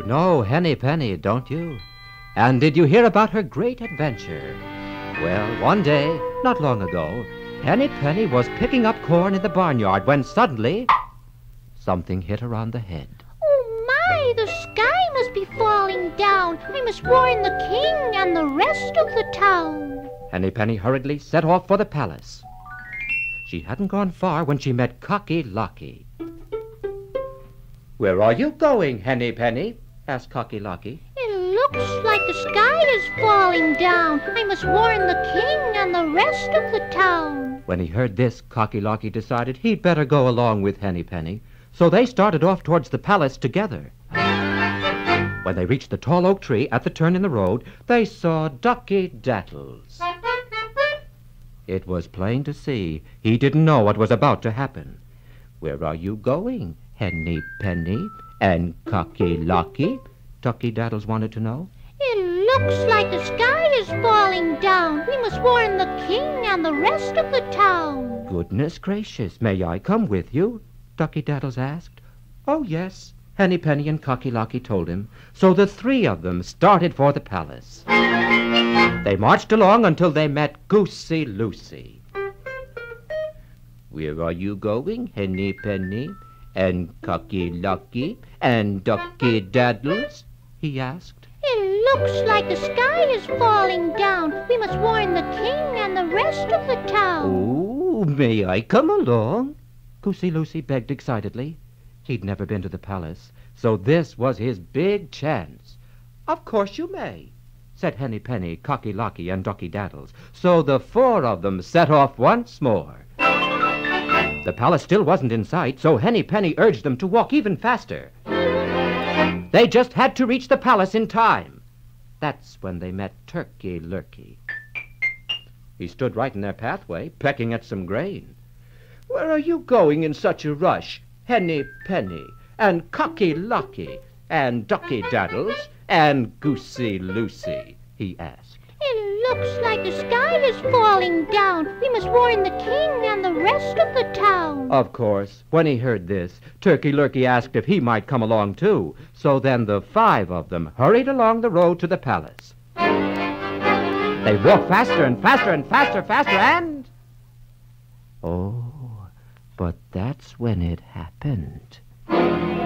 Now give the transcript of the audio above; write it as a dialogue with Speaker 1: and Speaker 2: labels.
Speaker 1: know Henny Penny, don't you? And did you hear about her great adventure? Well, one day, not long ago, Henny Penny was picking up corn in the barnyard when suddenly something hit her on the head.
Speaker 2: Oh, my, the sky must be falling down. I must warn the king and the rest of the town.
Speaker 1: Henny Penny hurriedly set off for the palace. She hadn't gone far when she met Cocky Locky. "Where are you going, Henny Penny?" asked Cocky Locky.
Speaker 2: It looks like the sky is falling down. I must warn the king and the rest of the town.
Speaker 1: When he heard this, Cocky Locky decided he'd better go along with Henny Penny, so they started off towards the palace together. When they reached the tall oak tree at the turn in the road, they saw Ducky Daddles. It was plain to see he didn't know what was about to happen. "Where are you going, Henny Penny and Cocky Locky?" Ducky Daddles wanted to know.
Speaker 2: It looks like the sky is falling down. We must warn the king and the rest of the town.
Speaker 1: "Goodness gracious, may I come with you?" Ducky Daddles asked. "Oh, yes," Henny Penny and Cocky Locky told him. So the three of them started for the palace. They marched along until they met Goosey Lucy. "Where are you going, Henny Penny and Cocky Locky and Ducky Daddles?" he asked.
Speaker 2: It looks like the sky is falling down. We must warn the king and the rest of the town.
Speaker 1: "Oh, may I come along?" Goosey Lucy begged excitedly. He'd never been to the palace, so this was his big chance. "Of course you may," said Henny Penny, Cocky Locky, and Ducky Daddles. So the four of them set off once more. The palace still wasn't in sight, so Henny Penny urged them to walk even faster. They just had to reach the palace in time. That's when they met Turkey Lurkey. He stood right in their pathway, pecking at some grain. "Where are you going in such a rush, Henny Penny and Cocky Locky and Ducky Daddles and Goosey Lucy?" he asked.
Speaker 2: It looks like the sky is falling down. We must warn the king and the rest of the town.
Speaker 1: Of course, when he heard this, Turkey Lurkey asked if he might come along too. So then the five of them hurried along the road to the palace. They walked faster and faster and faster and... Oh, but that's when it happened.